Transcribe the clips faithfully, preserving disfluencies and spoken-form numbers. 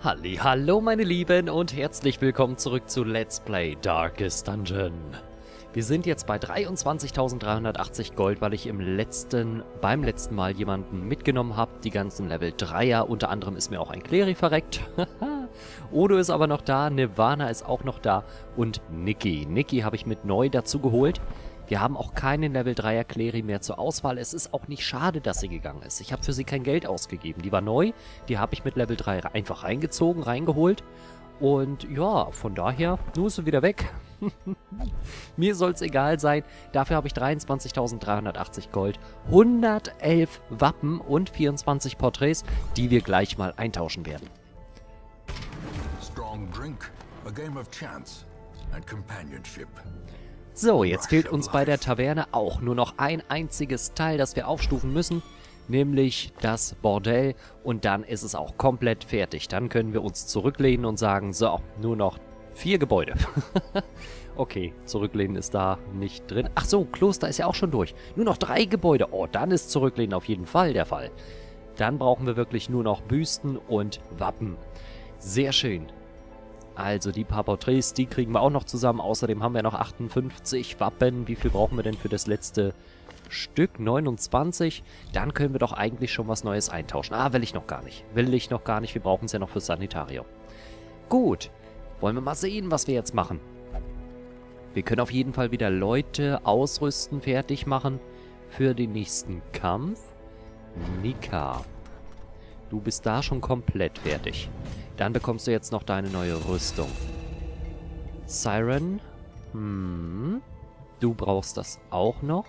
Hallihallo meine Lieben und herzlich willkommen zurück zu Let's Play Darkest Dungeon. Wir sind jetzt bei dreiundzwanzigtausenddreihundertachtzig Gold, weil ich im letzten, beim letzten Mal jemanden mitgenommen habe. Die ganzen Level dreier, unter anderem ist mir auch ein Kleri verreckt. Odo ist aber noch da, Nirvana ist auch noch da und Niki. Niki habe ich mit neu dazu geholt. Wir haben auch keinen Level dreier Kleri mehr zur Auswahl. Es ist auch nicht schade, dass sie gegangen ist. Ich habe für sie kein Geld ausgegeben. Die war neu, die habe ich mit Level drei einfach reingezogen, reingeholt. Und ja, von daher, nun ist sie wieder weg. Mir soll es egal sein. Dafür habe ich dreiundzwanzigtausenddreihundertachtzig Gold, hundertelf Wappen und vierundzwanzig Porträts, die wir gleich mal eintauschen werden. Strong drink, a game of chance and companionship. So, jetzt fehlt uns bei der Taverne auch nur noch ein einziges Teil, das wir aufstufen müssen, nämlich das Bordell. Und dann ist es auch komplett fertig. Dann können wir uns zurücklehnen und sagen, so, nur noch vier Gebäude. Okay, zurücklehnen ist da nicht drin. Ach so, Kloster ist ja auch schon durch. Nur noch drei Gebäude. Oh, dann ist zurücklehnen auf jeden Fall der Fall. Dann brauchen wir wirklich nur noch Büsten und Wappen. Sehr schön. Also die paar Porträts, die kriegen wir auch noch zusammen. Außerdem haben wir noch achtundfünfzig Wappen. Wie viel brauchen wir denn für das letzte Stück? neunundzwanzig. Dann können wir doch eigentlich schon was Neues eintauschen. Ah, will ich noch gar nicht. Will ich noch gar nicht. Wir brauchen es ja noch fürs Sanitarium. Gut. Wollen wir mal sehen, was wir jetzt machen. Wir können auf jeden Fall wieder Leute ausrüsten, fertig machen für den nächsten Kampf. Nika. Du bist da schon komplett fertig. Dann bekommst du jetzt noch deine neue Rüstung. Siren. Hm. Du brauchst das auch noch.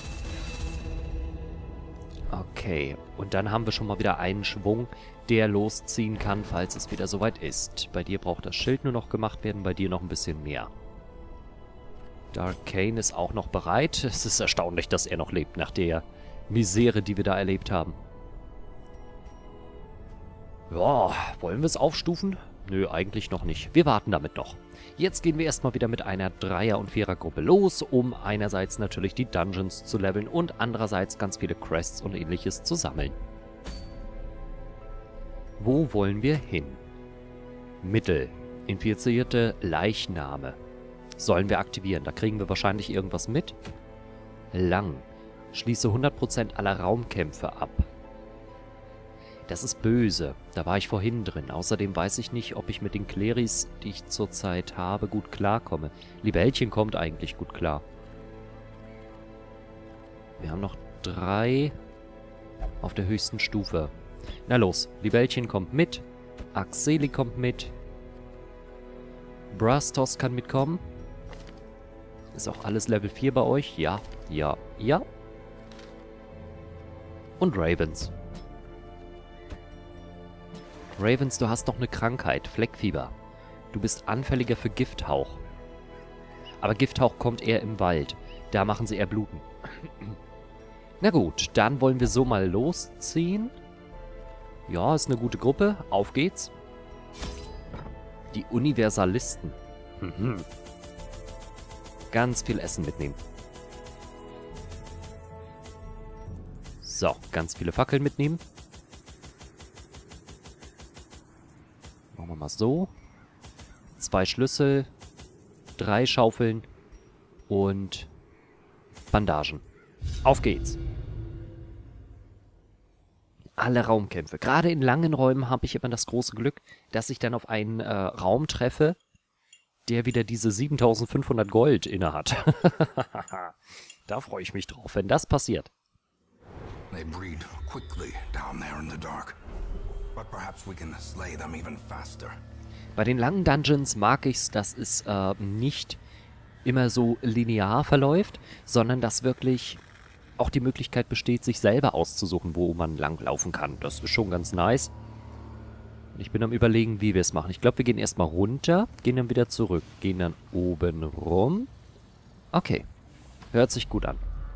Okay. Und dann haben wir schon mal wieder einen Schwung, der losziehen kann, falls es wieder soweit ist. Bei dir braucht das Schild nur noch gemacht werden, bei dir noch ein bisschen mehr. Darkane ist auch noch bereit. Es ist erstaunlich, dass er noch lebt, nach der Misere, die wir da erlebt haben. Ja, wollen wir es aufstufen? Nö, eigentlich noch nicht. Wir warten damit noch. Jetzt gehen wir erstmal wieder mit einer Dreier- und Vierer-Gruppe los, um einerseits natürlich die Dungeons zu leveln und andererseits ganz viele Quests und ähnliches zu sammeln. Wo wollen wir hin? Mittel. Infizierte Leichname. Sollen wir aktivieren. Da kriegen wir wahrscheinlich irgendwas mit. Lang. Schließe hundert Prozent aller Raumkämpfe ab. Das ist böse. Da war ich vorhin drin. Außerdem weiß ich nicht, ob ich mit den Kleris, die ich zurzeit habe, gut klarkomme. Libellchen kommt eigentlich gut klar. Wir haben noch drei auf der höchsten Stufe. Na los, Libellchen kommt mit. Axeli kommt mit. Brastos kann mitkommen. Ist auch alles Level vier bei euch? Ja, ja, ja. Und Ravens. Ravens, du hast noch eine Krankheit, Fleckfieber. Du bist anfälliger für Gifthauch. Aber Gifthauch kommt eher im Wald. Da machen sie eher Bluten. Na gut, dann wollen wir so mal losziehen. Ja, ist eine gute Gruppe. Auf geht's. Die Universalisten. Mhm. Ganz viel Essen mitnehmen. So, ganz viele Fackeln mitnehmen. Machen wir mal so. Zwei Schlüssel, drei Schaufeln und Bandagen. Auf geht's. Alle Raumkämpfe. Gerade in langen Räumen habe ich immer das große Glück, dass ich dann auf einen äh, Raum treffe, der wieder diese siebentausendfünfhundert Gold innehat. Da freue ich mich drauf, wenn das passiert. They breed quickly down there in the dark. But perhaps we can slay them even faster. Bei den langen Dungeons mag ich es, dass es äh, nicht immer so linear verläuft, sondern dass wirklich auch die Möglichkeit besteht, sich selber auszusuchen, wo man langlaufen kann. Das ist schon ganz nice. Ich bin am Überlegen, wie wir es machen. Ich glaube, wir gehen erstmal runter, gehen dann wieder zurück, gehen dann oben rum. Okay, hört sich gut an.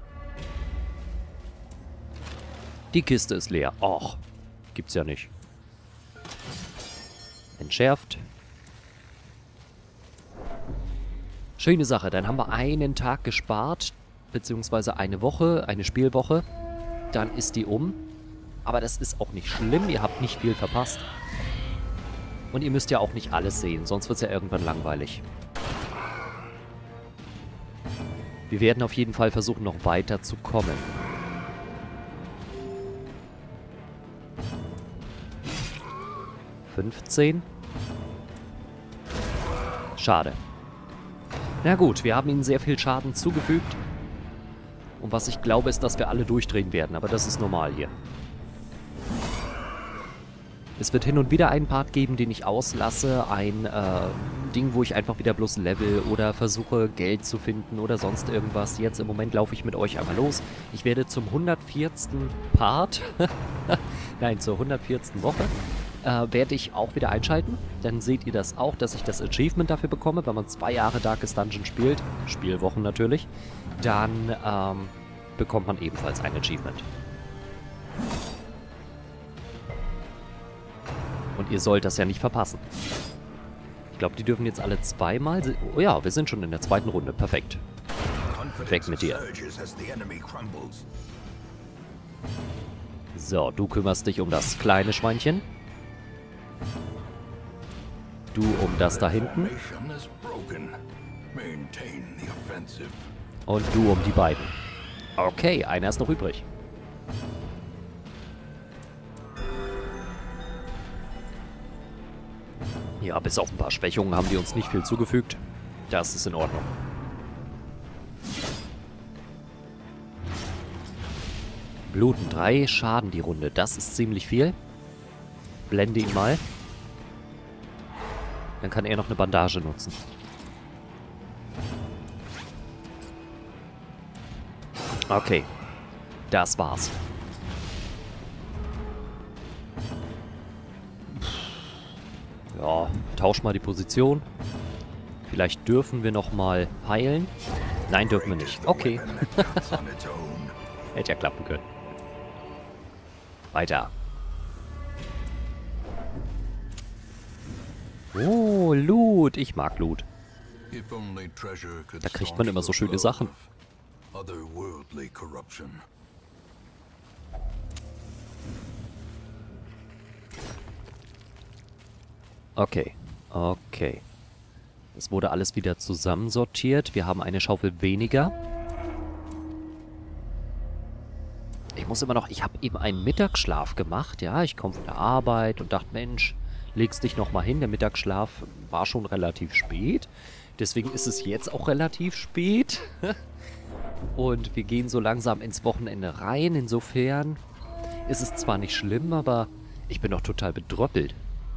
Die Kiste ist leer. Och, gibt's ja nicht. Entschärft. Schöne Sache, dann haben wir einen Tag gespart, beziehungsweise eine Woche, eine Spielwoche. Dann ist die um. Aber das ist auch nicht schlimm, ihr habt nicht viel verpasst. Und ihr müsst ja auch nicht alles sehen, sonst wird es ja irgendwann langweilig. Wir werden auf jeden Fall versuchen, noch weiter zu kommen. fünfzehn. Schade. Na gut, wir haben ihnen sehr viel Schaden zugefügt. Und was ich glaube, ist, dass wir alle durchdrehen werden. Aber das ist normal hier. Es wird hin und wieder einen Part geben, den ich auslasse. Ein äh, Ding, wo ich einfach wieder bloß level oder versuche, Geld zu finden oder sonst irgendwas. Jetzt im Moment laufe ich mit euch einmal los. Ich werde zum hundertvierten Part, nein, zur hundertvierten Woche, äh, werde ich auch wieder einschalten. Dann seht ihr das auch, dass ich das Achievement dafür bekomme, wenn man zwei Jahre Darkest Dungeon spielt. Spielwochen natürlich. Dann ähm, bekommt man ebenfalls ein Achievement. Und ihr sollt das ja nicht verpassen. Ich glaube, die dürfen jetzt alle zweimal... Oh ja, wir sind schon in der zweiten Runde. Perfekt. Weg mit dir. So, du kümmerst dich um das kleine Schweinchen. Du um das da hinten. Und du um die beiden. Okay, einer ist noch übrig. Ja, bis auf ein paar Schwächungen haben die uns nicht viel zugefügt. Das ist in Ordnung. Bluten drei, Schaden die Runde. Das ist ziemlich viel. Blende ihn mal. Dann kann er noch eine Bandage nutzen. Okay. Das war's. Ja, tausch mal die Position. Vielleicht dürfen wir noch mal heilen. Nein, dürfen wir nicht. Okay. Hätte ja klappen können. Weiter. Oh, Loot. Ich mag Loot. Da kriegt man immer so schöne Sachen. Okay, okay. Es wurde alles wieder zusammensortiert. Wir haben eine Schaufel weniger. Ich muss immer noch... Ich habe eben einen Mittagsschlaf gemacht. Ja, ich komme von der Arbeit und dachte, Mensch, legst dich noch mal hin. Der Mittagsschlaf war schon relativ spät. Deswegen ist es jetzt auch relativ spät. Und wir gehen so langsam ins Wochenende rein. Insofern ist es zwar nicht schlimm, aber ich bin doch total bedröppelt.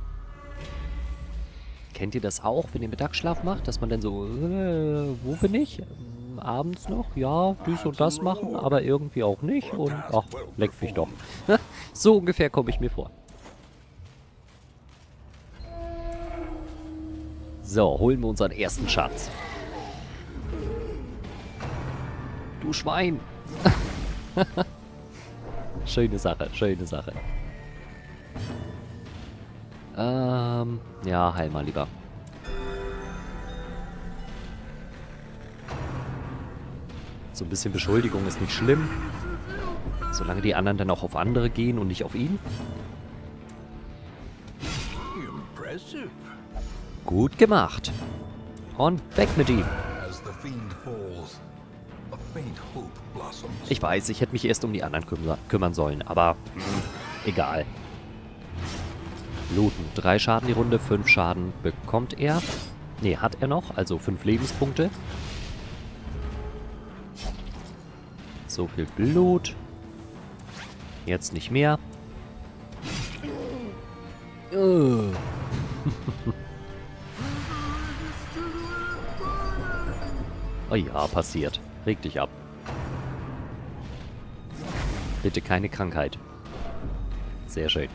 Kennt ihr das auch, wenn ihr Mittagsschlaf macht? Dass man dann so, äh, wo bin ich? Ähm, abends noch? Ja, dies und das machen, aber irgendwie auch nicht. Und, ach, leckt mich doch. So ungefähr komme ich mir vor. So, holen wir unseren ersten Schatz. Du Schwein! Schöne Sache, schöne Sache. Ähm, ja, heil mal lieber. So ein bisschen Beschuldigung ist nicht schlimm. Solange die anderen dann auch auf andere gehen und nicht auf ihn. Gut gemacht. Und weg mit ihm. Ich weiß, ich hätte mich erst um die anderen küm kümmern sollen, aber mh, egal. Looten. Drei Schaden die Runde, fünf Schaden bekommt er. Ne, hat er noch, also fünf Lebenspunkte. So viel Blut. Jetzt nicht mehr. Oh. Oh ja, passiert. Reg dich ab. Bitte keine Krankheit. Sehr schön.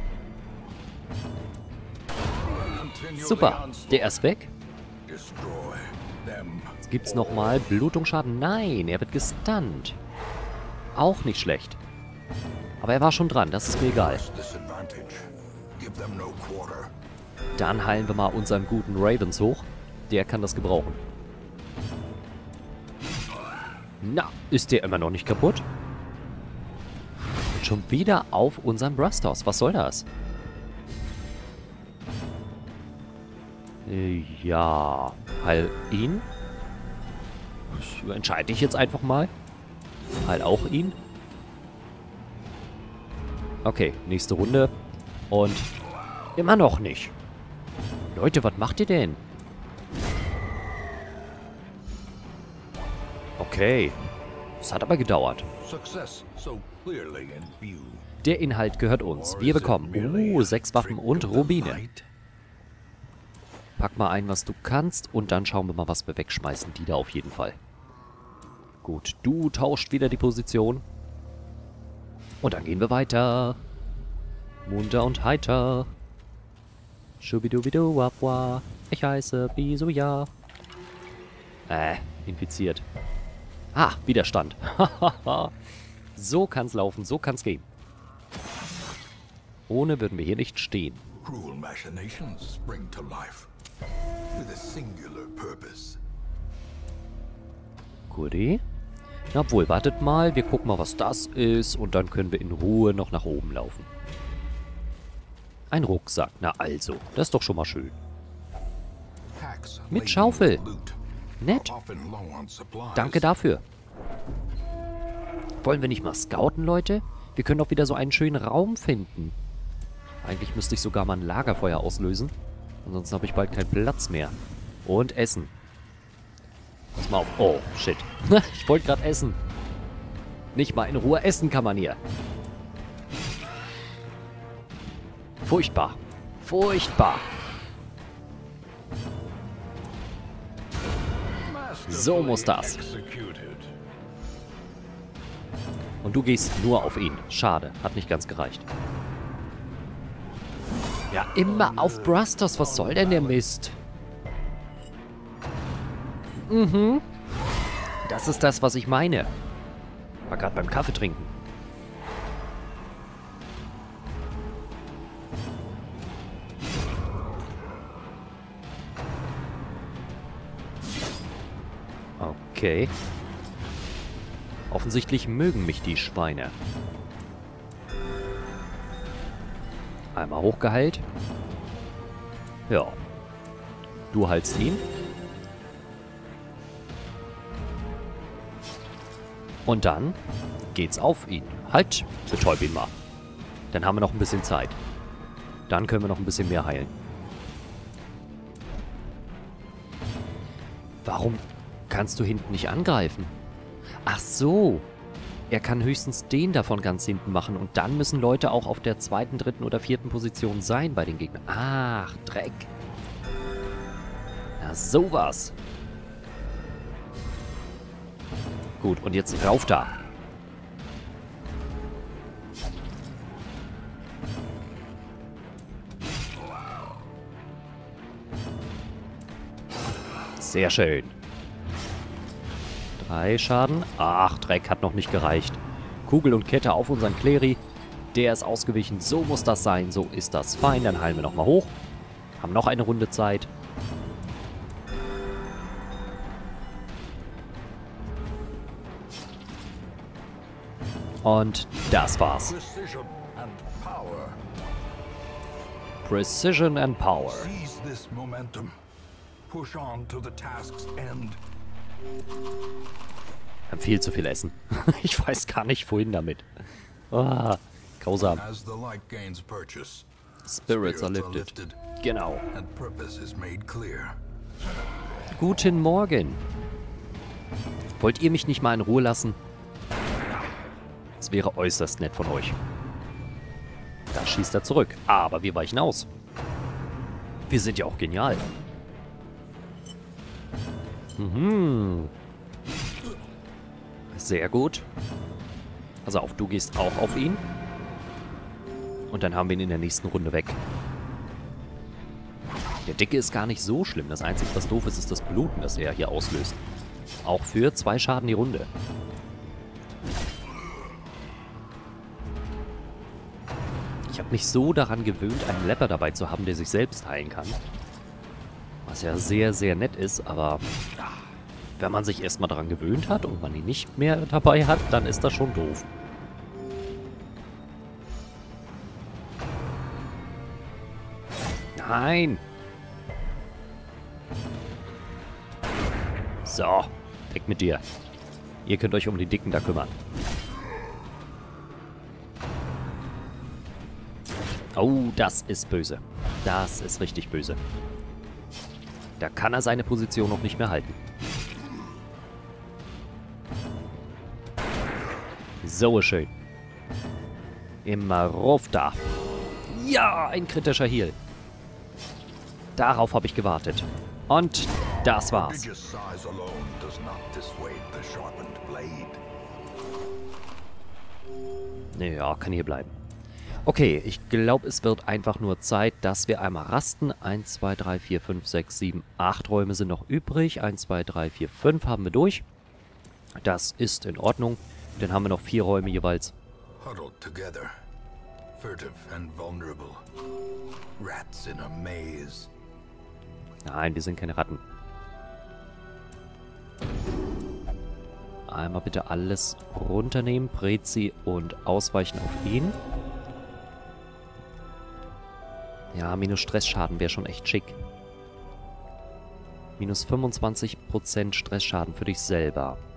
Super, der ist weg. Jetzt gibt's nochmal Blutungsschaden. Nein, er wird gestunt. Auch nicht schlecht. Aber er war schon dran, das ist mir egal. Dann heilen wir mal unseren guten Ravens hoch. Der kann das gebrauchen. Na, ist der immer noch nicht kaputt? Und schon wieder auf unseren Brastos. Was soll das? Äh, ja. Heil ihn. Das entscheide ich jetzt einfach mal. Heil auch ihn. Okay, nächste Runde. Und immer noch nicht. Leute, was macht ihr denn? Okay. Das hat aber gedauert. Success so clearly in view. Der Inhalt gehört uns. Wir bekommen uh, sechs Waffen und Rubine. Pack mal ein, was du kannst. Und dann schauen wir mal, was wir wegschmeißen. Die da auf jeden Fall. Gut, du tauscht wieder die Position. Und dann gehen wir weiter. Munter und heiter. Schubidubidu wapwa. Ich heiße Bisuya. Äh, infiziert. Ah, Widerstand. So kann's laufen, so kann's gehen. Ohne würden wir hier nicht stehen. Cruel machinations spring to life with a singular purpose. Guti. Obwohl, wartet mal, wir gucken mal, was das ist und dann können wir in Ruhe noch nach oben laufen. Ein Rucksack, na also, das ist doch schon mal schön. Mit Schaufel. Nett. Danke dafür. Wollen wir nicht mal scouten, Leute? Wir können doch wieder so einen schönen Raum finden. Eigentlich müsste ich sogar mal ein Lagerfeuer auslösen. Ansonsten habe ich bald keinen Platz mehr. Und essen. Pass mal auf. Oh, shit. Ich wollte gerade essen. Nicht mal in Ruhe essen kann man hier. Furchtbar. Furchtbar. So muss das. Und du gehst nur auf ihn. Schade. Hat nicht ganz gereicht. Ja, immer auf Brustos. Was soll denn der Mist? Mhm. Das ist das, was ich meine. War gerade beim Kaffee trinken. Okay. Offensichtlich mögen mich die Schweine. Einmal hochgeheilt. Ja. Du heilst ihn. Und dann geht's auf ihn. Halt, betäub ihn mal. Dann haben wir noch ein bisschen Zeit. Dann können wir noch ein bisschen mehr heilen. Warum kannst du hinten nicht angreifen? Ach so. Er kann höchstens den davon ganz hinten machen. Und dann müssen Leute auch auf der zweiten, dritten oder vierten Position sein bei den Gegnern. Ach, Dreck. Na, sowas. Gut, und jetzt rauf da. Sehr schön. Drei Schaden. Ach, Dreck, hat noch nicht gereicht. Kugel und Kette auf unseren Kleri. Der ist ausgewichen. So muss das sein. So ist das fein. Dann heilen wir nochmal hoch. Haben noch eine Runde Zeit. Und das war's. Precision and power. Precision and Power. Seize this momentum. Push on to the task's end. Wir haben viel zu viel Essen. Ich weiß gar nicht, wohin damit. Ah, grausam. As the light gains purchase, Spirits are lifted. Genau. and purpose is made clear. Guten Morgen. Wollt ihr mich nicht mal in Ruhe lassen? Das wäre äußerst nett von euch. Da schießt er zurück. Aber wir weichen aus. Wir sind ja auch genial. Mhm. Sehr gut. Pass auf, du gehst auch auf ihn. Und dann haben wir ihn in der nächsten Runde weg. Der Dicke ist gar nicht so schlimm. Das Einzige, was doof ist, ist das Bluten, das er hier auslöst. Auch für zwei Schaden die Runde. Ich habe mich so daran gewöhnt, einen Lepper dabei zu haben, der sich selbst heilen kann. Was ja sehr, sehr nett ist, aber wenn man sich erstmal daran gewöhnt hat und man ihn nicht mehr dabei hat, dann ist das schon doof. Nein! So, weg mit dir. Ihr könnt euch um die Dicken da kümmern. Oh, das ist böse. Das ist richtig böse. Da kann er seine Position noch nicht mehr halten. So schön. Immer rauf da. Ja, ein kritischer Heal. Darauf habe ich gewartet. Und das war's. Ja, kann hier bleiben. Okay, ich glaube, es wird einfach nur Zeit, dass wir einmal rasten. eins, zwei, drei, vier, fünf, sechs, sieben, acht Räume sind noch übrig. eins, zwei, drei, vier, fünf haben wir durch. Das ist in Ordnung. Dann haben wir noch vier Räume jeweils. Huddled together, furtive and vulnerable. Rats in a maze. Nein, wir sind keine Ratten. Einmal bitte alles runternehmen, Prezi und ausweichen auf ihn. Ja, minus Stressschaden wäre schon echt schick. Minus fünfundzwanzig Prozent Stressschaden für dich selber.